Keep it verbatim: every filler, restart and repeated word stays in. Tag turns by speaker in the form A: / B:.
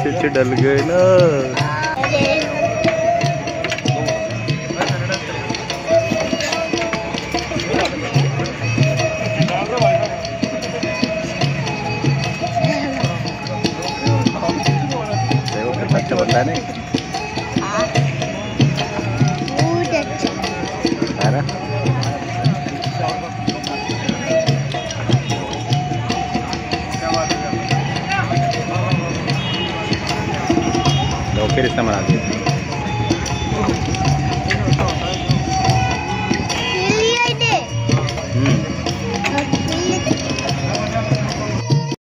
A: पीछे डल गए ना। देखो कितना अच्छा बंदा है। फिर इसका मना दिया।